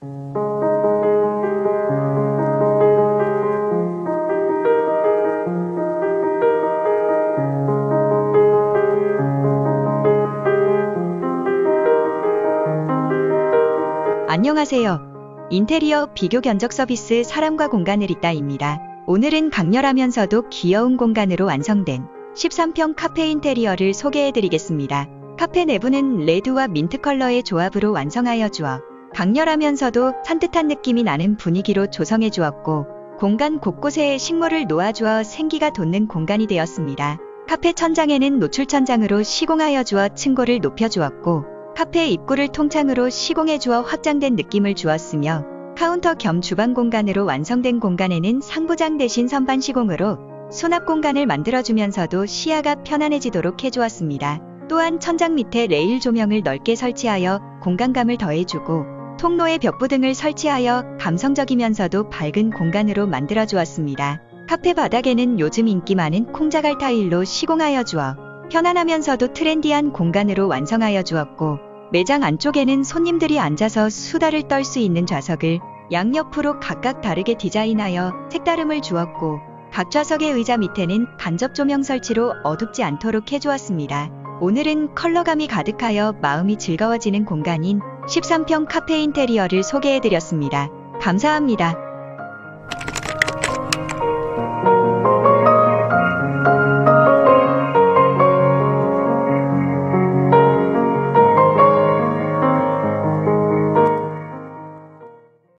안녕하세요. 인테리어 비교 견적 서비스 사람과 공간을 잇다입니다. 오늘은 강렬하면서도 귀여운 공간으로 완성된 13평 카페 인테리어를 소개해드리겠습니다. 카페 내부는 레드와 민트 컬러의 조합으로 완성하여 주어 강렬하면서도 산뜻한 느낌이 나는 분위기로 조성해 주었고, 공간 곳곳에 식물을 놓아주어 생기가 돋는 공간이 되었습니다. 카페 천장에는 노출 천장으로 시공하여 주어 층고를 높여주었고, 카페 입구를 통창으로 시공해 주어 확장된 느낌을 주었으며, 카운터 겸 주방 공간으로 완성된 공간에는 상부장 대신 선반 시공으로 수납 공간을 만들어주면서도 시야가 편안해지도록 해주었습니다. 또한 천장 밑에 레일 조명을 넓게 설치하여 공간감을 더해주고, 통로에 벽부 등을 설치하여 감성적이면서도 밝은 공간으로 만들어주었습니다. 카페 바닥에는 요즘 인기 많은 콩자갈 타일로 시공하여 주어 편안하면서도 트렌디한 공간으로 완성하여 주었고, 매장 안쪽에는 손님들이 앉아서 수다를 떨 수 있는 좌석을 양옆으로 각각 다르게 디자인하여 색다름을 주었고, 각 좌석의 의자 밑에는 간접 조명 설치로 어둡지 않도록 해주었습니다. 오늘은 컬러감이 가득하여 마음이 즐거워지는 공간인 13평 카페 인테리어를 소개해드렸습니다. 감사합니다.